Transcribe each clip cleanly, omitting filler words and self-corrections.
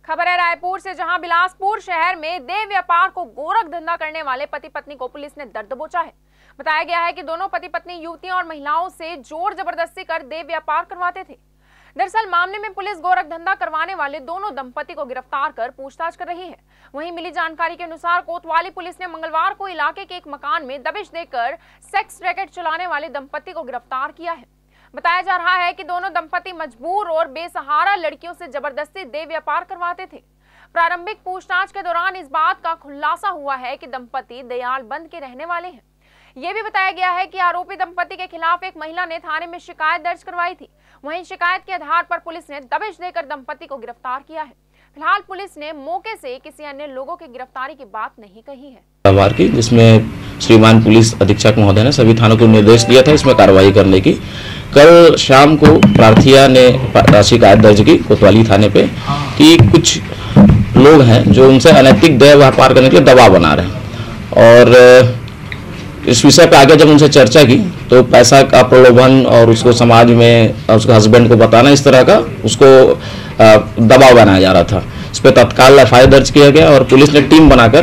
खबर है रायपुर से, जहां बिलासपुर शहर में देह व्यापार को गोरख धंधा करने वाले पति पत्नी को पुलिस ने दर्द दबोचा है। बताया गया है कि दोनों पति पत्नी युवतियों और महिलाओं से जोर जबरदस्ती कर देह व्यापार करवाते थे। दरअसल मामले में पुलिस गोरख धंधा करवाने वाले दोनों दंपति को गिरफ्तार कर पूछताछ कर रही है। वहीं मिली जानकारी के अनुसार कोतवाली पुलिस ने मंगलवार को इलाके के एक मकान में दबिश देकर सेक्स रैकेट चलाने वाले दंपति को गिरफ्तार किया है। बताया जा रहा है कि दोनों दंपति मजबूर और बेसहारा लड़कियों से जबरदस्ती देह व्यापार करवाते थे। प्रारंभिक पूछताछ के दौरान इस बात का खुलासा हुआ है कि दंपति दयालबंद के रहने वाले हैं। यह भी बताया गया है कि आरोपी दंपति के खिलाफ एक महिला ने थाने में शिकायत दर्ज करवाई थी। वहीं शिकायत के आधार पर पुलिस ने दबिश देकर दंपति को गिरफ्तार किया है। फिलहाल पुलिस ने मौके से किसी अन्य लोगों की गिरफ्तारी की बात नहीं कही है। जिसमें श्रीमान पुलिस अधीक्षक महोदय ने सभी थानों को निर्देश दिया था इसमें कार्रवाई करने की। कल शाम को प्रार्थिया ने शिकायत दर्ज की कोतवाली थाने पे कि कुछ लोग हैं जो उनसे अनैतिक देह व्यापार करने के लिए दबाव बना रहे हैं, और इस विषय पे आगे जब उनसे चर्चा की तो पैसा का प्रलोभन और उसको समाज में उसके हस्बैंड को बताना, इस तरह का उसको दबाव बनाया जा रहा था। इस पर तत्काल एफआईआर दर्ज किया गया और पुलिस ने टीम बनाकर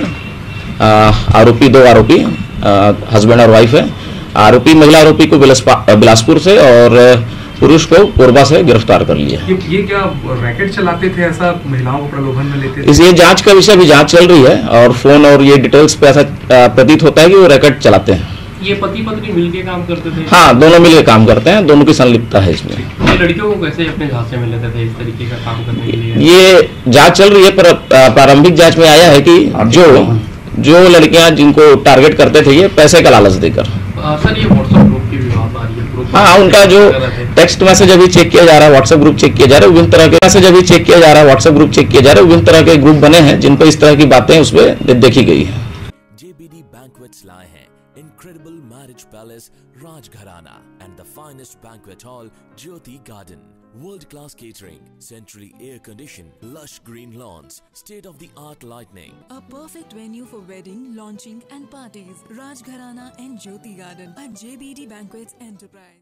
दो आरोपी हस्बैंड और वाइफ है, आरोपी महिला आरोपी को बिलासपुर से और पुरुष को कोरबा से गिरफ्तार कर लिया। ये क्या रैकेट चलाते थे, ऐसा महिलाओं को प्रलोभन में लेते थे? इस ये जांच का विषय अभी जांच चल रही है और फोन और ये डिटेल्स पे ऐसा प्रतीत होता है कि वो रैकेट चलाते हैं। ये पति पत्नी मिलके काम करते थे? हाँ, दोनों मिलकर काम करते हैं, दोनों की संलिप्तता है इसमें। ये लड़कियों को कैसे अपने झांसे में लेते थे इस तरीके का काम करने के लिए? ये जांच चल रही है, पर प्रारंभिक जांच में आया है कि जो लड़कियां जिनको टारगेट करते थे ये पैसे का लालच देकर। सर, ये व्हाट्सएप ग्रुप की भी बात आ रही है। हाँ, उनका जो टेक्स्ट मैसेज अभी चेक किया जा रहा है, व्हाट्सएप ग्रुप चेक किया जा रहा है, विभिन्न तरह के मैसेज अभी चेक किया जा रहा है, व्हाट्सएप ग्रुप चेक किया जा रहा है, विभिन्न तरह के ग्रुप बने हैं जिन पर इस तरह की बातें उसमें देखी गई है। JBD Banquets लाए हैं incredible marriage palace Rajgharana and the finest banquet hall Jyoti Garden. World-class catering, centrally air-conditioned, lush green lawns, state-of-the-art lighting. A perfect venue for wedding, launching and parties. Rajgharana and Jyoti Garden at JBD Banquets Enterprise.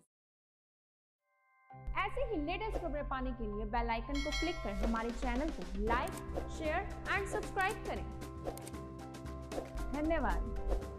ऐसे ही latest खबरें पाने के लिए bell icon को click कर हमारे channel को like, share and subscribe करें। धन्यवाद।